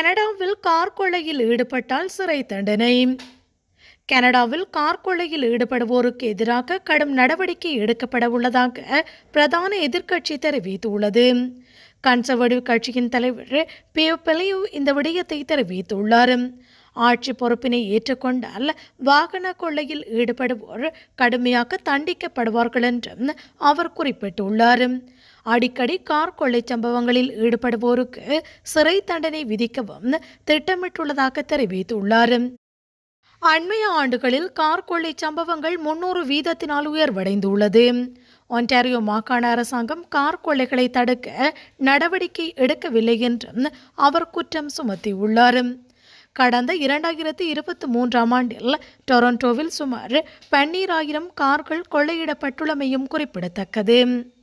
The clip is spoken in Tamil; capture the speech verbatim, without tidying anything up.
கனடாவில் கார் கொள்ளையில் ஈடுபட்டால் சிறை தண்டனை. கனடாவில் கார் கொள்ளையில் ஈடுபடுவோருக்கு எதிராக கடும் நடவடிக்கை எடுக்கப்பட உள்ளதாக பிரதான எதிர்க்கட்சி தெரிவித்துள்ளது. கன்சர்வேட்டிவ் கட்சியின் தலைவர் பியோ பெலியூ இந்த விடயத்தை தெரிவித்துள்ளார். ஆட்சி பொறுப்பினை ஏற்றுக்கொண்டால் வாகன கொள்ளையில் ஈடுபடுவோர் கடுமையாக தண்டிக்கப்படுவார்கள் என்றும் அவர் குறிப்பிட்டுள்ளார். அடிக்கடி கார் கொள்ளை சம்பவங்களில் ஈடுபடுவோருக்கு சிறை தண்டனை விதிக்கவும் திட்டமிட்டுள்ளதாக தெரிவித்துள்ளார். அண்மைய ஆண்டுகளில் கார் கொள்ளை சம்பவங்கள் முன்னூறு வீதத்தினால் உயர்வடைந்துள்ளது. ஒன்டாரியோ மாகாண அரசாங்கம் கார் கொள்ளைகளை தடுக்க நடவடிக்கை எடுக்கவில்லை என்றும் அவர் குற்றம் சுமத்தியுள்ளார். கடந்த இரண்டாயிரத்தி இருபத்தி மூன்றாம் ஆண்டில் டொரண்டோவில் சுமார் பன்னீராயிரம் கார்கள் கொள்ளையிடப்பட்டுள்ளமையும் குறிப்பிடத்தக்கது.